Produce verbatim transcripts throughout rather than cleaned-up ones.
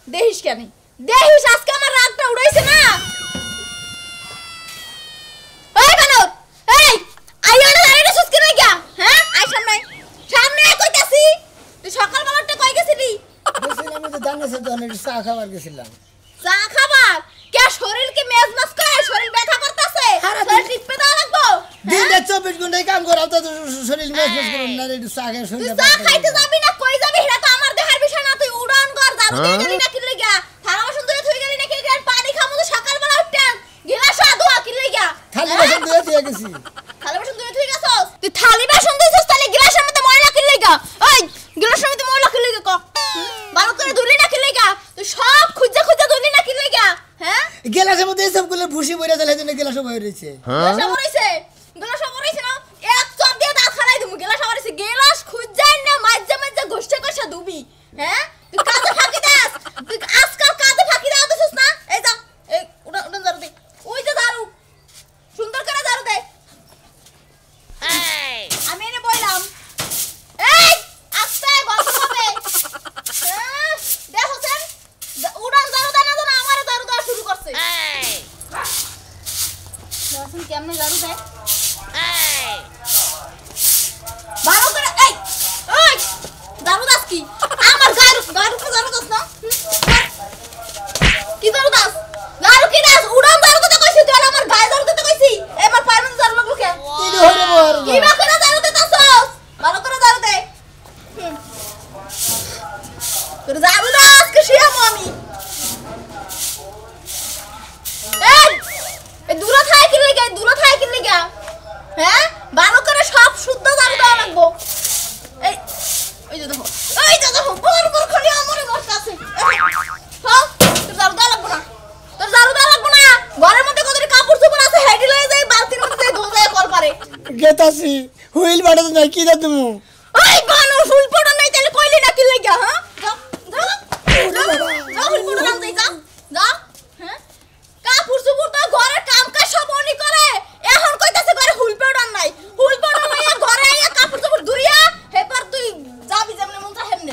দেখিস কেন দেখিস আজকে আমার রাগটা উড়াইছে না ওই বানর এই আইও না দাঁড়িয়ে সুস্কি রই গা হ্যাঁ আই সামনে সামনে কইতাছি তুই সকাল বেলাটা কই গেছিলি গেছিলাম তো দাঙ্গাছে তো অনেক চা খাবার গেছিলাম চা খাবার কে শরীর কি মেজমাস করে শরীর ব্যথা করতেছে শরীর টিপে দাও লাগবো দিনে চব্বিশ ঘন্টায় কাম করাও তো শরীর মেজমাস করে না রে চা খাই শরীর চা খাইতে যাবি না কই যাবি এটা তো আমার দেহের বিষয় না তুই উড়ান কর দারু দিয়ে গেলি না কি লাগা থালা বাসন ধুয়ে থই গেলি না কি লাগা পানি খামু তো সকাল বেলা উঠতাম গিলাস ধোয়া কি লাগা থালি বাসন ধুয়ে দিয়ে গেছি থালি বাসন ধুয়ে থই গেছস তুই থালি বাসন ধুইছস তাহলে গ্লাসের মধ্যে ময়লা কি লাগা ওই গ্লাসের মধ্যে ময়লা কি লাগা ক ভালো করে ধুলি না কি লাগা তুই সব খুঁজে খুঁজে ধুলি না কি লাগা হ্যাঁ গ্লাসের মধ্যে সব গুলো ভুসি বইরা দিলে জন্য গ্লাস বই রইছে গ্লাস বইছে গ্লাস বইছে না এক চপ দিয়ে দাঁত খারাই দিমু গ্লাস বইছে গ্লাস খুঁজাই না মাঝে মাঝে ঘষতে ঘষা দুবি হ্যাঁ তুই কাজে ফাঁকি দাস তুই আজকাল কাজে ফাঁকি দাও দিছিস না এই যা এই উড়া উড়া দারু দে ওই যে দারু সুন্দর করে দারু দে এই আমি এনে বইলাম এই আস্তে গল্প হবে দেখো স্যার উড়ান দারু দানা দানা আমারে দারু দেওয়া শুরু করছে এই লসন কেমনে দারু দেয় এই ভালো করে এই ওই দারু দাস কি আমার গায়র গায়র উপরে দারু দাস না কি দারু দাস গায়র কি দাস উড়ান দারু দিতে কইছি তুই আমার গায় দারু দিতে কইছি এবার পারমান দারু লাগলো কে কি হইরে বর কি বা করে দারু দিতাছস ভালো করে দারু দে তোর দারু দাস কে শিয়াম আমি এই এ দূরে থাই কি লাগা দূরে থাই কি লাগা হ্যাঁ ভালো করে সব শুদ্ধ দারু দেওয়া লাগবো এই ওই যে দেখো ওই যে দেখো বড় বড় খালি আমারে বসে আছে হ্যাঁ তোর দারু দেওয়া লাগবো না তোর দারু দেওয়া লাগবো না ঘরের মধ্যে কত কাপড় চোপড় আছে হেডি লয়ে যাই বালতির মধ্যে ধোয়া কল পারে গেতাছি হুইল বাড়া তো নাই কি দা তুমি ওই বানু ফুল পড়া নাই তাহলে কইলি না কি লাগা হ্যাঁ যা যা যা ফুল পড়া নাম দেই যা যা হ্যাঁ কাপড় চোপড় তো ঘরের কাম কাজ সব উনি করে এখন কইতাছে ঘরে ফুল পড়া নাই ফুল পড়া নাই ঘরে আইয়া কাপড় চোপড় ধুইয়া হেপার তুই যাবি যেমনে মন চা হেমনে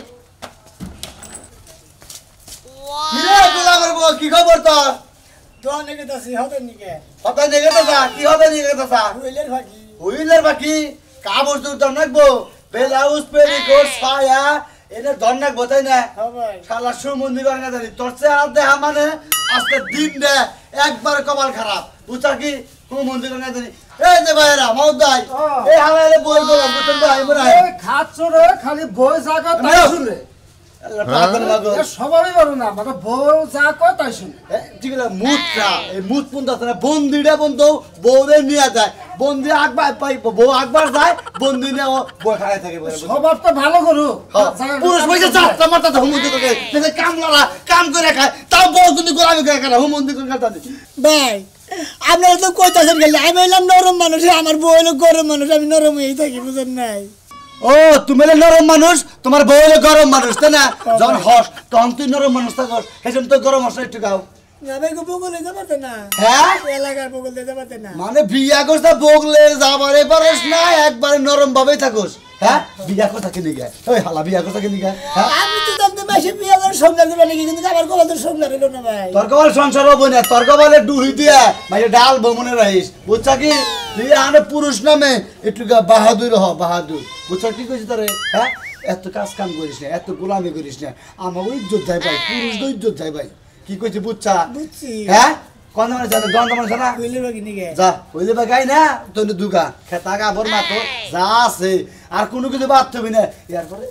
কিরে গোলামের বউ কি খবর তোর তো অনেক গেতাছি হতে নিকে কথা দেখে তো যা কি হবে নিয়ে তো যা হুইলের ফাঁকি হুইলের বাকি কাপড় তো ধর নাকবো ব্লাউজ পেরি কোট ছায়া এটা ধর নাকবো তাই না হবে শালা সুমন্দি বাঙা জানি তোর চেহারা দেখা মানে আজকে দিন দে একবার কপাল খারাপ বুঝা কি সুমন্দি বাঙা জানি এই যে ভাইরা মহদাই এই হালালে বই বলা বুঝছেন ভাই মোরা এই খাচ্ছরে খালি বই জাগা তাই শুনে পাগল লাগো এ সবারই বড় না মানে বই যা কয় তাই শুনে ঠিক আছে মুতটা এই মুত পুন দাস না বন্দিটা বন্ধু বউরে নিয়ে যায় বন্দি আকবার পাই বউ আকবার যায় বন্দি নিয়ে ও বই খায় থাকে বলে সবার তো ভালো করু পুরুষ পয়সা চাপটা মারতা তো হুমন্দি করে দেখে কাম লড়া কাম করে খায় তাও বউ কিন্তু গোলামি করে খায় হুমন্দি করে খাতা দি ভাই আপনারা তো কইতাছেন গেলে আমি হইলাম নরম মানুষ আমার বউ হলো গরম মানুষ আমি নরম হয়েই থাকি বুঝেন নাই ও তুমি হলে নরম মানুষ তোমার বউ হলে গরম মানুষ তাই না যখন হস তখন তুই নরম মানুষ থাকস সেজন্য তো গরম হস একটু গাও যাবে গো বগল দিতে পারতে না হ্যাঁ এলাকার বগল দিতে পারতে না মানে বিয়া করছ বগলে যাবারে পারস না একবারে নরম ভাবেই থাকস হ্যাঁ বিয়া কথা কিনে গে ওই হালা বিয়া কথা কিনে গে হ্যাঁ আমি তো জানতে মাসে বিয়ে করে সংসার দিবে নাকি কিন্তু আমার কবে তো সংসার হলো না ভাই তোর কবার সংসার হবো না তোর কবালে ডুহি দিয়া মানে ডাল বমনে রাইস বুঝছা কি তুই আনে পুরুষ নামে একটু বাহাদুর হ বাহাদুর বুঝছা কি কইছি তোরে হ্যাঁ এত কাজ কাম করিস না এত গোলামি করিস না আমাকে ইজ্জত যায় ভাই পুরুষ তো ইজ্জত যায় ভাই কি কইছি বুঝছা বুঝছি হ্যাঁ কোন মানে জানো গন্ধ মানে জানা হইলে বাকি নিকে যা হইলে বা গাই না তোর দুগা খেতা কাপড় মাতো যা আছে আর কোনো কিছু বাদ থবি না এরপরে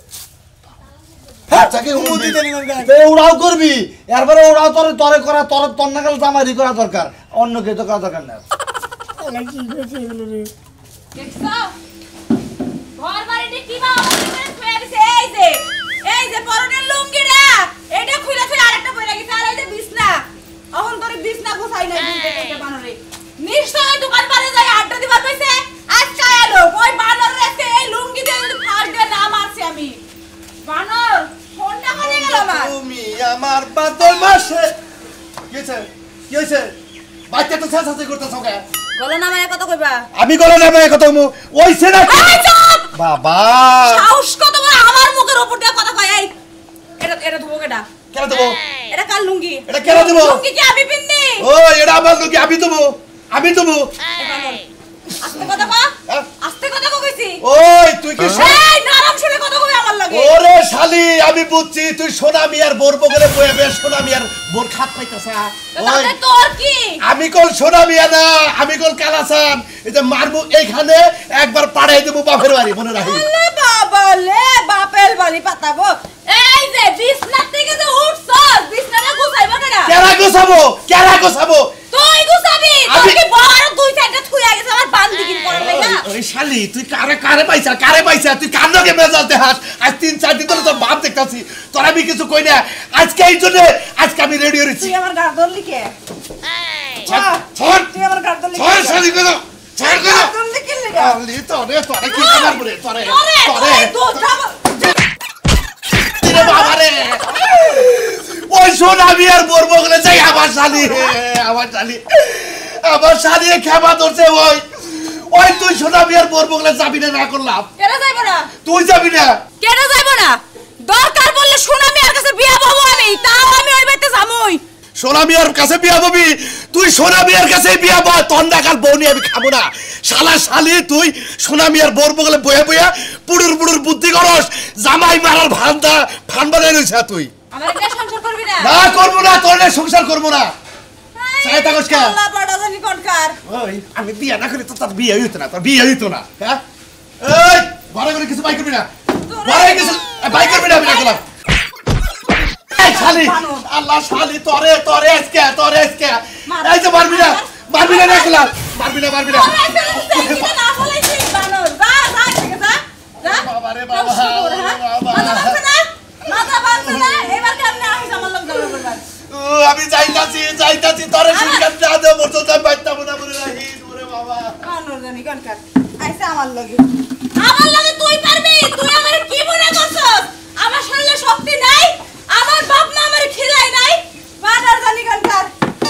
চাকে উমুদি ওরাও করবি এরপরে ওরাও তোর তরে করা তোর তোর নাগাল জামারি করা দরকার অন্য কেউ তো করা দরকার না কি কইছে এগুলো রে দেখছো ঘর বাড়িতে কি বা অবস্থা হয়ে গেছে এই যে এই যে পরনের লুঙ্গিটা এটা খুলে খুলে আরেকটা পরে গেছে আর এই যে বিছনা এখন করে বিছনা গোছাই নাই বুঝতে এটা বানরে নিশ্চয় দোকান পারে যাই আড্ডা দিবার কইছে আজকে এলো ওই বানর রেতে এই লুঙ্গি দিয়ে যদি ফাড় দিয়ে না মারছি আমি বানর ফোনটা করে গেল আমার তুমি আমার বাদর মাসে কি হইছে কি হইছে বাচ্চা তো সাথে করতেছ ওকে গলো না মানে কত কইবা আমি গলো না মানে কত ওইছে না এই চুপ বাবা সাহস কত বড় আমার মুখের উপর দিয়ে কথা কয় এই এটা এটা ধোবো কেডা কেন দেবো এটা কার লুঙ্গি? এটা কেন দেব? লুঙ্গি কি আমি পিন্দি? ও এটা আমার লুঙ্গি, আমি দেবো, আমি দেবো। আস্তে কথা কও, হ্যাঁ? আস্তে কথা কও কইছি। ওই তুই কি এই নরম সুরে কথা কই আমার লাগে। ওরে শালি আমি বুঝছি তুই সোনা মিয়ার বোর বগলে বয়ে বেশ সোনা মিয়ার বোর খাত পাইতাছ। ওই তাতে তোর কি? আমি কল সোনা মিয়া না, আমি কল কালাসান। এই যে মারবো এইখানে একবার পাড়াই দেবো বাপের বাড়ি, মনে রাখি। আলে বাবা লে বাপের বাড়ি পাতাবো। এই যে বিছনা থেকে যে উঠছস, বিছনাটা গুছাইবো কেডা? কেরা গোছাবো, কেরা গোছাবো? তুই গুছাবি। তুই কি বড় দুই চারটা থুইয়া গেছে আমার বান্দিগির পড়া লাগা। ওই শালি তুই কারে কারে পাইছা, কারে পাইছা? তুই কার লগে মেজালতে হাস? আজ তিন চার দিন ধরে তোর বাপ দেখতাছি, তোর আমি কিছু কই না। আজকে এই জন্য আজকে আমি রেডি হয়েছি। তুই আমার গার ধরলি কে? ছাড় তুই আমার গার ধরলি ছাড় শালি কেন, ছাড় কেন? গার ধরলি কে লাগা? শালি তোরে তোরে কি খবর বলে তোরে তোরে তোরে তোরে দোধাব। রে বাবা রে, ওই সোনা মিয়ার বোর বগলে যাই আমার শালি, আমার শালি আমার শালি খেপা ধরছে। ওই ওই তুই সোনা মিয়ার বোর বগলে যাবি না, না করলাম। কেডা যাইবো না? তুই যাবি না? কেডা যাইবো না? দরকার বললে সোনা মিয়ার কাছে বিয়া হবো আমি, তাও আমি ওই বাড়িতে যামই। সোনা মিয়ার কাছে বিয়া হবি? তুই সোনা মিয়ার কাছে বিয়া বল, তন্দাকার বউ নিয়ে আমি খাবো না। শালা শালি তুই সোনা মিয়ার বোর বগলে বয়ে বয়ে পুড়ুর পুড়ুর বুদ্ধি করস, জামাই মারার ভান্ডা ফান বানাই রইছা তুই। আমার এটা সংসার করবি না? না করবো না, তোর নিয়ে সংসার করবো না। চাই থাকস কে? আল্লাহ বড় জানি কোনকার। ওই আমি বিয়ে না করি তো তোর বিয়ে হইতো না, তোর বিয়ে হইতো না। হ্যাঁ এই ঘরে করে কিছু বাই করবি না, ঘরে কিছু বাই করবি না, আমি না করলাম। এই শালি আল্লাহ শালি তোরে তোরে আজকে তোরে আজকে এই যে মারবি না, মারবি না, না করলাম। মারবি না, মারবি না। ওরে এটা না বলেছিস বানর। যা যা থেকে যা। যা। বাবা রে বাবা, বাবা। মাথা বাঁধছে না? মাথা বাঁধছে না? এবার কেমনে আসিস আমার লোক দৌড় করবার? ও, আমি যাইতাছি যাইতাছি তোরে শুনকার না দে মরতো তাই বাইতাম না বলে রাখি। ওরে বাবা বানর জানি কোনকার। আইছে আমার লগে। আমার লগে তুই পারবি? তুই আমারে কি মনে করছস? আমার শরীরে শক্তি নাই? আমার বাপ মা আমারে খিলাই নাই? বানর জানি কোনকার।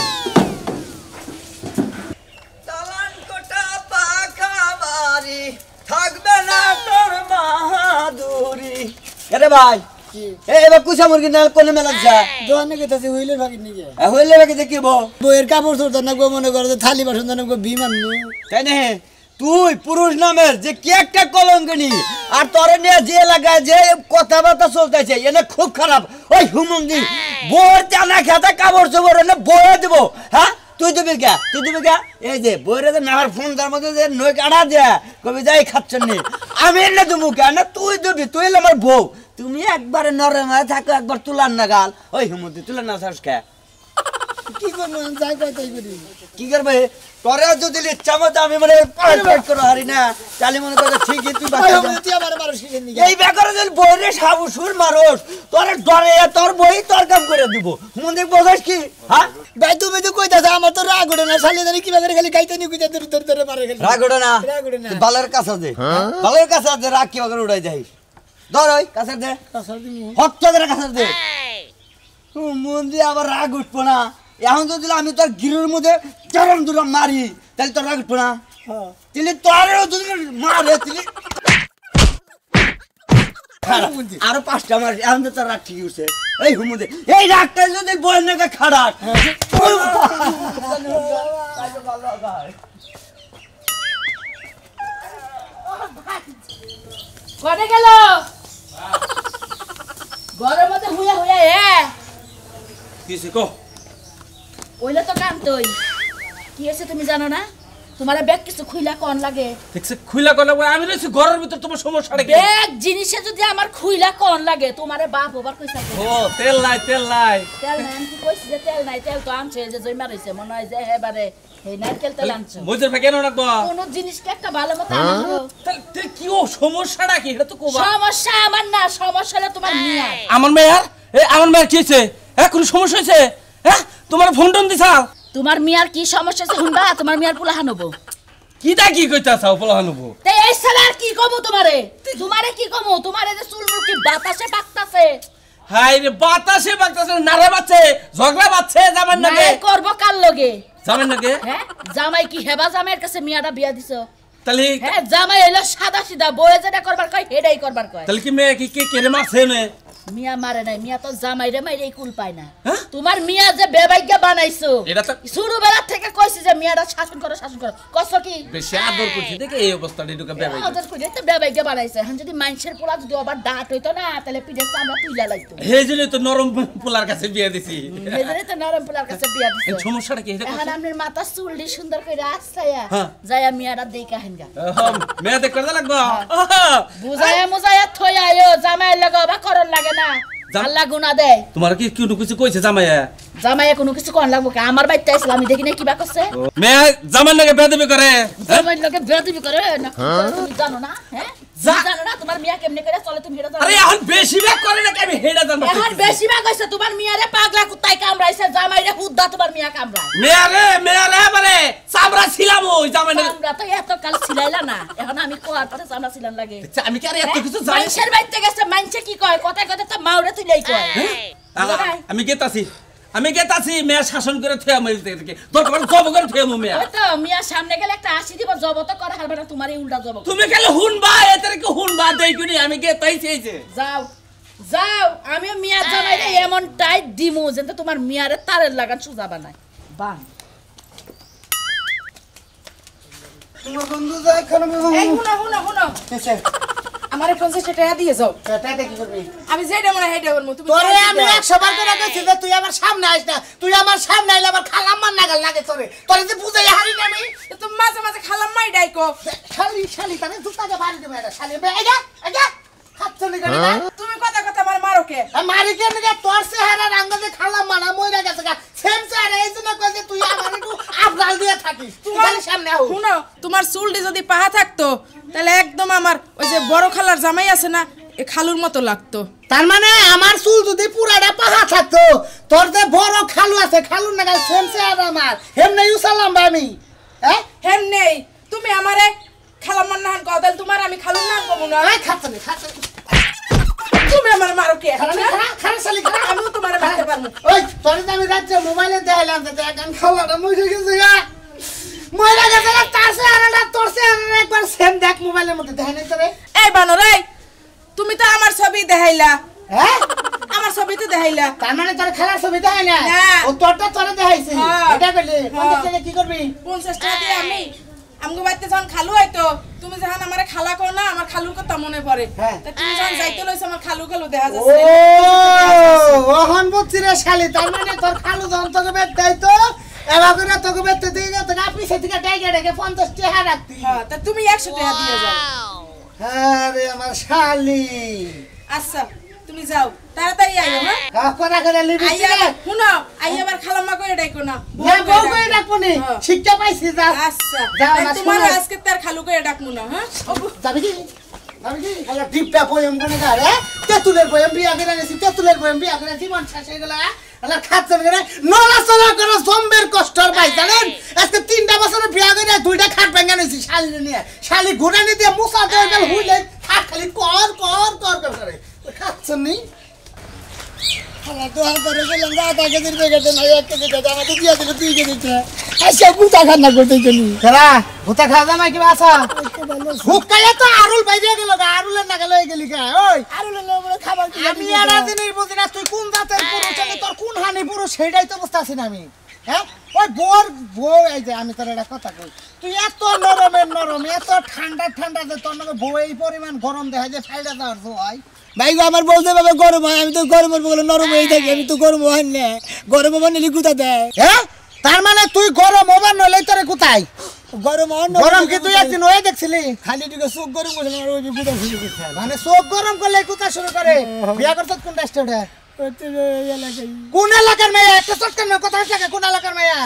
চালান কোটা পাকা বাড়ি থাকবে না তোর বাহাদুরি। আরে ভাই এ এবার কুসা মুরগি না কোনে মেলা যা দোকানে গেছে হইলে ভাগি নিকে হইলে ভাগি দেখিব বইয়ের কাপড় চোর না গো মনে করে থালি বাসন না গো বিমান নু তাই না। তুই পুরুষ নামের যে কি একটা কলঙ্কিনী, আর তোরে নিয়ে যে এলাকায় যে কথাবার্তা চলতেছে এনে খুব খারাপ। ওই হুমন্দি বইয়ের জানা খেতে কাপড় চোপড় এনে বয়ে দিব। হ্যাঁ তুই দিবি কে, তুই দিবি কে? এই যে বইরে যে নামার ফোন তার মধ্যে যে নই কাটা দেয়া কবি যাই খাচ্ছেন নি, আমি এনে দেবো কে না? তুই দিবি, তুই এলে আমার বউ। তুমি একবারে নরম হয়ে থাকো, একবার তুলার না গাল। ওই হুমন্দি তুলার না চাস কে? কি করবো যাই কই তাই করি। কি করবে তোরে যদি ইচ্ছা মতো আমি মানে পারফেক্ট করে হারি না তাহলে মনে করে ঠিকই তুই বাঁচা তুই আমার মানুষ কি জানি এই বেকারে যদি বইরে সাবুসুর মারোস তোরে ডরে তোর বই তোর কাম করে দিব। মনে বোঝাস কি? হ্যাঁ ভাই তুমি তো কইতাছ আমার তো রাগ ওঠে না, শালি জানি কি বেকারে খালি গাইতে নি কইতা দূর দূর ধরে মারে খালি রাগ ওঠে না। রাগ ওঠে না বালের কাছে দে, বালের কাছে দে, রাগ কি বেকারে উড়াই যাই। ধর ওই কাছে দে, কাছে দি হচ্ছ ধরে কাছে দে। ও মন দিয়ে আবার রাগ উঠবো না। এখন যদি আমি তোর গিরুর মধ্যে চরম দূর মারি তাহলে তোর রাগ উঠবো না। তাহলে তোরও যদি মারে তাহলে আরো পাঁচটা মারি, এখন তো তোর রাগ ঠিক উঠছে। এই হুমুদে এই রাগটা যদি বই নাকি খারাপ কনে গেল? ঘরের মধ্যে হুইয়া হুইয়া এ কিছে কো ওইলে তো কাম তুই কি হয়েছে তুমি জানো না? তোমার ব্যাগ কিছু খুইলা কোন লাগে? দেখছে খুইলা কলা আমি রইছি ঘরের ভিতর, তোমার সমস্যাটা কি? ব্যাগ জিনিসে যদি আমার খুইলা কোন লাগে তোমারে বাপ ওবার কইছা ও তেল নাই তেল নাই তেল নাই আমি কি কইছি যে তেল নাই? তেল তো আনছে যে জইমা রইছে মনে হয় যে এবারে এই নারকেল তেল আনছে। মজুর ভাই কেন রাখবো? কোন জিনিসকে একটা ভালো মতো আনো। তাহলে কি ও সমস্যাটা কি এটা তো কোবা। সমস্যা আমার না, সমস্যা হলো তোমার মিয়া। আমার মেয়ার এ আমার মেয়ার কি হইছে? হ্যাঁ কোন সমস্যা হইছে? হ্যাঁ তোমার ফোন টোন দিছাও? তোমার মিয়ার কি সমস্যা আছে শুনবা? তোমার মিয়ার পোলা হানবো। কিটা কি কইতাছাও পোলা হানবো? তাই এই সালার কি কমু তোমারে? তোমারে কি কমু? তোমারে যে চুল মুখ কি বাতাসে পাকতাছে। হাই রে বাতাসে বাতাসে নারে বাচ্চে ঝগড়া বাচ্চে জামাই নাগে নাই করব কাল লগে জামাই নাগে। হ্যাঁ জামাই কি হেবা জামাইয়ের কাছে মিয়াটা বিয়া দিছো? তাহলে হ্যাঁ জামাই হইলো সাদা সিধা, বয়ে যেটা করবার কয় এটাই করবার কয়। তাহলে কি মেয়ে কি কে কেড়ে মারছে নে? মিয়া মারে নাই মিয়া তো জামাইরে মাইরে কুল পায় না তোমার মিয়া যে বেবাইজ্ঞ বানাইছো এটা তো শুরু বেলা থেকে কইছি যে মিয়াটা শাসন করো শাসন করো কষ্ট কি বেশি আদর করছি দেখে এই অবস্থাটা ঢুকে বেবাই আদর কইলে তো বেবাইজ্ঞ বানাইছে এখন যদি মানুষের পোলা যদি আবার ডাট হইতো না তাহলে পিঠে চামড়া তুইলা লাগতো হেজলে তো নরম পোলার কাছে বিয়ে দিছি হেজরে তো নরম পোলার কাছে বিয়া দিছো এই সমস্যাটা কি এটা এখন আপনার মাথা চুলডি সুন্দর করে আছায়া যায়া মিয়াটা দেইকা হেনগা মেয়ে দেখ করতে লাগবো বুঝায়া মুজায়া থই আয়ো জামাই লাগা বা করন লাগে না আল্লাহ গুনাহ দেয় তোমার কি কোনো কিছু কইছে জামাইয়া জামাইয়া কোনো কিছু কোন লাগবো কি আমার বাইতে আইছিল আমি দেখি না কিবা করছে মেয়ে জামাই লাগে বেদবি করে জামাই লগে বেয়াদবি করে না তুমি জানো না হ্যাঁ জানো না তোমার মিয়া কেমনে করে চলে তুমি হেডা জানো আরে এখন বেশি ভাগ করে না আমি হেডা জানো এখন বেশি ভাগ হইছে তোমার মিয়ারে পাগলা কুত্তায় কামড়াইছে জামাইরে হুদ্দা তোমার মিয়া কামড়ায় মেয়ে রে মেয়ে রে মানে চামড়া ছিলাম ওই জামাই আমরা তো এত কাল ছিলাইলা না এখন আমি কোয়ার পরে চামড়া ছিলান লাগে আমি কি আর এত কিছু জানি মানুষের বাইতে গেছে মানুষে কি কয় কথায় কথায় তো মাউরে তুইলাই কয় আমি গেতাছি আমি গেতাছি মেয়ে শাসন করে থুয়া মই থেকে দরকার জব করে থুয়া মু মেয়ে ওই তো মিয়া সামনে গেলে একটা আশি দিব জব তো করে হারবে না তোমার এই উল্টা জব তুমি খালি হুনবা এতরে কি হুনবা দেই কিনি আমি গেতাইছি এই যে যাও যাও আমি মিয়া জামাইরে এমন টাইট দিমু যেন তোমার মিয়ারে তারের লাগান সুজা বানায় বান তোমার বন্ধু যায় খারাপ এই হুনো হুনো হুনো আমারে পঞ্চাশ টাকা দিয়ে যাও টাকা কি করবি আমি যেটা মনে হেডে করব তুমি তোরে আমি একশো বার করে কইছি যে তুই আমার সামনে আইস না তুই আমার সামনে আইলে আমার খালাম্মার নাগাল লাগে তোরে তোরে যে বুঝাই হারি না আমি তুমি মাঝে মাঝে খালাম মাই ডাইকো শালি শালি তারে দুটাকে বাড়ি দেবে এটা শালি বে আইগা আইগা খাচ্ছলি করে না তুমি কথা কথা আমার মারো কে মারি কে নিকে তোর চেহারা রাঙ্গাতে খালাম্মা না মইরা গেছে গা সেম চেহারা এই জন্য কইছে তুই আমার একটু আবরাল দিয়ে থাকিস তুই খালি সামনে আও শুনো তোমার চুলটি যদি পাহা থাকতো তাহলে একদম আমার ওই যে বড় খালার জামাই আছে না এ খালুর মতো লাগতো তার মানে আমার চুল যদি পুরাটা পাহা থাকতো তোর যে বড় খালু আছে খালুর নাগাল সেম চেহারা আমার হেমনে ইউসালাম আমি হ্যাঁ হেম নেই তুমি আমারে খালাম্মার নাহান কও তাহলে তোমার আমি খালুর নাম কমু না এই খাচ্ছলি খাচ্ছলি তুমি আমার মারো কে খালি খারা খারা শালি খারা আমিও তোমারে মারতে পারবো ওই তোরে তো আমি রাজ্যে মোবাইলে দেখাইলাম যে এখন খালাটা মরে গেছে গা মরে গেছে গা তার চেহারাটা তোর চেহারা একবার সেম দেখ মোবাইলের মধ্যে দেখাই নাই তোরে এই বানর এই তুমি তো আমার ছবি দেখাইলা হ্যাঁ আমার ছবি তো দেখাইলা তার মানে তোর খেলার ছবি দেখাই না না। ও তোরটা তোরে দেখাইছে হ্যাঁ। এটা বলি পঞ্চাশ টাকা কি করবি পঞ্চাশ টাকা দিয়ে আমি আমগো বাড়িতে যখন খালু হয়তো তুমি যখন আমারে খালা কও না আমার খালুর কথা মনে পড়ে হ্যাঁ। তা তুমি যখন যাইতে লইছো আমার খালু খালু দেখা ও যাচ্ছে ওহন বুঝছি রে শালি তার মানে তোর খালু যখন তোকে বেদ দেয় তো এবার করে তোকে বেদ দিয়ে গেছে আপনি সেদিকে ডাইগে ডাইগে পঞ্চাশ টাকা রাখতি হ্যাঁ তা তুমি একশো টাকা দিয়ে যাও আরে আমার শালি আচ্ছা তুমি যাও তাড়াতাড়ি আইও হ্যাঁ কাকরা করে লিবি আইয়া শুনো আইয়া আবার খালাম্মা করে ডাইকো না না বউ করে ডাকবো নি হ্যাঁ। শিক্ষা পাইছি যা আচ্ছা যাও, তাই আমার তোমার শোনো। আজকে তার খালু করে ডাকমু না হ্যাঁ যাবি কি যাবি কি আলা টিপটা পয়ম কোনে গা রে তেতুলের পয়ম বিয়া করে নেছি তেতুলের পয়ম বিয়া করে জীবন শেষ হয়ে গেল আলা খাচ্ছে করে নলাচলা করে জম্বের কষ্টর ভাই জানেন আজকে তিনটা বছরের বিয়া করে দুইটা খাট ভাঙা নেছি শালি নিয়ে শালি ঘোড়ানি দিয়ে মুসা দিয়ে গেল হুইলে খাট খালি কর কর কর কর করে খাচ্ছেন নি আলা তো আর করে গেলাম রাত আগে দিন বেগেতে না এক কেজি দাদা আমাকে দিয়া দিল দুই কেজি আচ্ছা ভূতা খান্না করতে চলি খেলা ভূতা খাওয়া জামাই কি বাসা হুকালে তো আরুল বাইরে গেল গা আরুলের না গেল গেলি কা ওই আরুলের লোমরে খাবার কি আমি এরা জিনিস বুঝি না তুই কোন জাতের পুরুষ আমি তোর কোন হানি পুরুষ সেটাই তো বুঝতে আছি না আমি হ্যাঁ ওই বোর বউ এই যে আমি তোর একটা কথা কই তুই এত নরমের নরম এত ঠান্ডা ঠান্ডা যে তোর নাকি বউ এই পরিমাণ গরম দেখা যায় ফাইডা যাওয়ার হয় ভাই আমার বলতে পারবে গরম হয় আমি তো গরমের বলে নরম হয়ে থাকি আমি তো গরম হয় না গরম হবার নিলে গুতা দেয় হ্যাঁ তার মানে তুই গরম হবার নলে তোরে কোথায় গরম গরম কি তুই একদিন হয়ে দেখছিলি খালি দিকে চোখ গরম করছিল আর ওই গুতা শুরু করছে মানে চোখ গরম করলে গুতা শুরু করে বিয়া করছত কোন রেস্টুরেন্টে কোন এলাকার মেয়ে একটা চটকার মেয়ে কথা হচ্ছে কোন এলাকার মেয়ে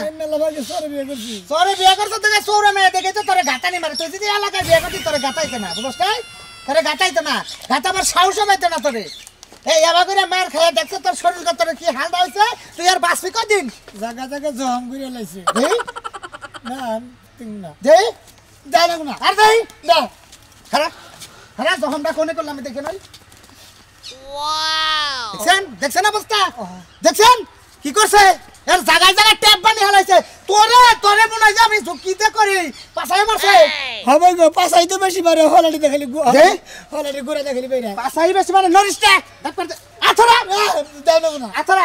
সরে বিয়া করছো দেখে সৌরে মেয়ে দেখে তো তোরে গাতানি মারে তুই যদি এলাকায় বিয়া করতি তোরে গাতাইতে না বুঝছ তোরে গাতাইতে না গাতা আমার সাহস পাইতে না তোরে এই এবার করে মার খাইয়া দেখছে তোর শরীর তোর কি হালটা হয়েছে তুই আর বাঁচবি কদিন জায়গা জায়গা জম করে লাইছে না না দে যাই না না আর যাই না খারাপ খারাপ জখমটা কোনে করলাম আমি দেখে নই দেখছেন দেখছেন অবস্থা দেখছেন কি করছে এর জায়গায় জায়গায় ট্যাপ বানি হালাইছে তোরে তোরে মনে হয় আমি ঝুঁকিতে করি পাছাই মারছে হবে গো পাছাই তো বেশি মারে হলাড়ি দেখালি দে। হলাড়ি গোড়া দেখালি বেরা পাছাই বেশি মানে নরিস না ডাক্তার আথরা দাও না আথরা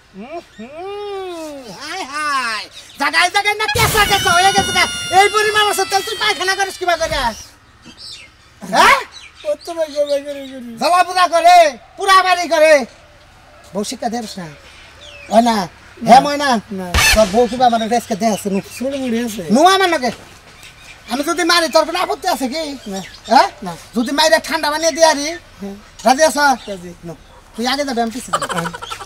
হুম হাই হাই জায়গায় জায়গায় না কেসা কেসা হয়ে গেছে না এই পরিমাণ আছে তাই তুই পায়খানা করিস কিবা করে হ্যাঁ কত ভাই গো ভাই করে করি জ্বালা পুরা করে পুরা বাড়ি করে বউ শিক্ষা দেবস না হয় না হ্যাঁ ময় না তোর বউ কিবা মানে রেসকে দে আছে নু ছোট মুড়ি আছে নু আমার নাকি আমি যদি মারি তোর কোনো আপত্তি আছে কি হ্যাঁ না যদি মাইরে ঠান্ডা বানিয়ে দিয়ে আরি রাজি আছ কাজী নো, তুই আগে যাবে আমি পিছিয়ে যাবো।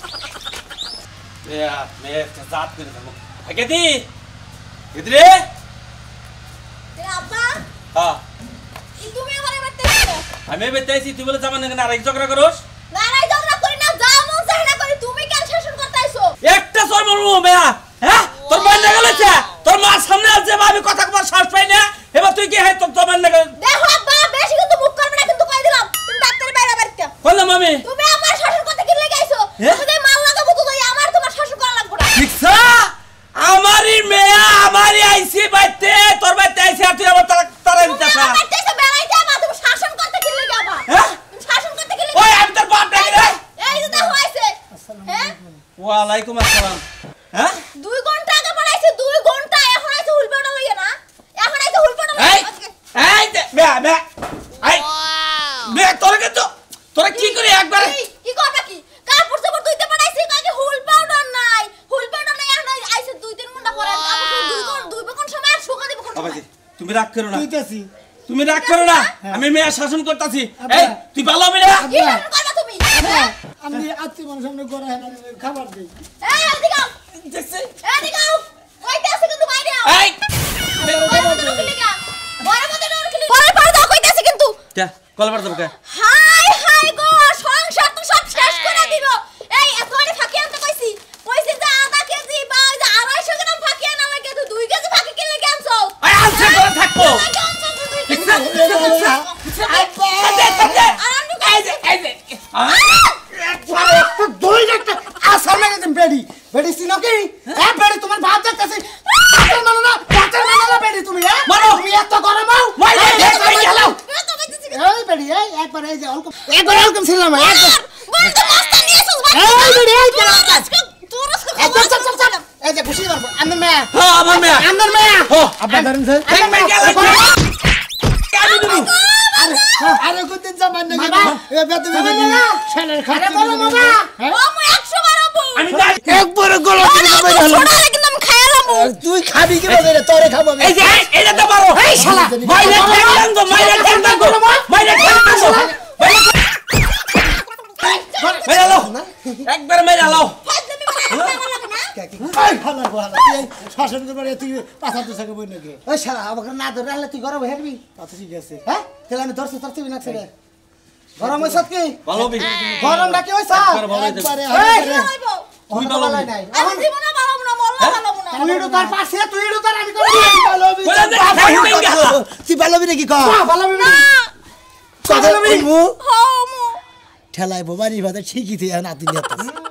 এ মে জাত করে দেবো গেদি গেদি রে আব্বা হ্যাঁ ই তুমি আমারে মারতেছো আমি বেতাইছি তুই বলে জামান না আরেক ঝগড়া করস লড়াই ঝগড়া করি না যা মন চায় না করি তুমি কেন শাসন করতেছো একটা সর মরমু মেয়া হ্যাঁ তোর মান না গেলছে তোর মার সামনে আছে আমি কথা কবার সাহস পাই না এবার তুই কি হয় তোর তোর মান না গেল দেখো আব্বা বেশি কিন্তু মুখ করবে না কিন্তু কই দিলাম তুমি ডাক্তারের বাইরে বাইরে বললাম আমি তুমি আমার শাসন করতে কি লেগে আইছো হ্যাঁ? তুমি মাল লাগাবো তো তাই আমার তোমার শাসন করা লাগবে না ঠিকছা আমারই মেয়া আমারই আইছি বাইতে তোর বাইতে আইছি আর তুই আমার তারা তারা তুমি দিতেছ আমার বাইতে বেড়াই যাবা তুমি শাসন করতে কি লেগে আবা হ্যাঁ? তুমি শাসন করতে কি ওই লেগে আমি তোর বাপ ডাকি রে এই যে দেখো আইছে হ্যাঁ ওয়ালাইকুম আসসালাম হ্যাঁ দুই ঘন্টা আগে পড়াইছে দুই ঘন্টা এখন আইছে হুলপাটা লইয়া না এখন আইছে হুলপাটা এই লইয়া এই দে মেয়া মেয়া এই মেয়া তোর কে তো তোরা কি করে একবার এই, কি করবা কি কাপড় চাপড় ধুইতে পাঠাইছি কয় হুল পাউডার নাই হুল পাউডার নাই এখন আইছে দুই তিন ঘন্টা পরে কাপড় দুই ঘন্টা দুই কোন সময় আর শুকা দিব কোন বাবাজি সময় তুমি রাগ করো না তুইতাছি তুমি রাগ করো না আমি মেয়া শাসন করতেছি এই তুই ভালো হবে না কি শাসন করবা তুমি হ্যাঁ? আমি আত্মীয় মানুষ সামনে করা হয় না খাবার দেই এই এদিকে আও দেখছিস এদিকে আও কইতে আছে কিন্তু বাইরে আও এই বড় মধ্যে ঢুকলি গা বড় মধ্যে ঢুকলি পরে পরে দাও কইতে আছে কিন্তু কে কলবার দেব কে হাই হাই গো সংসার তো সব শেষ করে দিল এই এতরে ফাঁকি আনতে কইছি কইছি যে আধা কেজি বা ওই যে আড়াইশো গ্রাম ফাঁকি আনা লাগে তুই দুই কেজি ফাঁকি কিনলে কেন আনছো এই আনছে করে থাকবো দুই একটা আসার লাগে তুমি বেডি বেডি সিনো কি হ্যাঁ বেডি তোমার ভাব দেখতেছি পাঁচের মানো না পাঁচের মানো না বেডি তুমি হ্যাঁ মারো। তুমি এত গরম হও মারো, এই, এই, এই, এই, এই, গেলাও। এই বেডি এই একবার এই যে অল্প একবার অল্প ছিলাম একবার বলতে মাস্টার নিয়েছিস এই বেডি এই তোর চল চল চল চল এই যে খুশি করবো আন্দর মেয়া হ্যাঁ আমার মেয়া আন্দর মেয়া ও আব্বা ধরেন স্যার এক মিনিট গেল আমি দিবি আরে কোনদিন জামান না বাবা। এ বেতে বাবা, বেতে বাবা। ছেলের আরে খাতে বলো বাবা ও মু একশো বার আবু আমি যাই একবার গলা ছোট হলে কিন্তু আমি খাইলাম তুই খাবি কি বলে তোরে খাবো আমি এই যে এটা তো মারো এই শালা মাইরে ঠ্যাং দাও মাইরে ঠ্যাং দাও মাইরে ঠ্যাং দাও মাইরে লাও একবার মাইরে লাও ফাজলামি মারা লাগে না এই খালা বলা তুই শাসন করবার তুই পাছা তো সাকে বই নাকি ওই শালা আমাকে না ধরে রাখলে তুই গরম হেরবি আচ্ছা ঠিক আছে হ্যাঁ তাহলে আমি ধরছি ধরছি না ছেড়ে গরম হইছ কি ভালো বি গরম ডাকি হইছ একবার ভালো হইছে একবারে এই, হাতে হইব তুই ভালো ভালো নাই আমি জীবনে ভালো না মল্লা ভালো না তুই ইডু তার পাশে তুই ইডু তার আমি করি ভালো হবি বলে দে ঠ্যাং দাও গেলা তুই ভালো হবি নাকি ক ভালো হবি কথা বলবো হো মু ঠেলায় বোবানি ভাতে ঠিকই তুই এখন আতি নিয়ে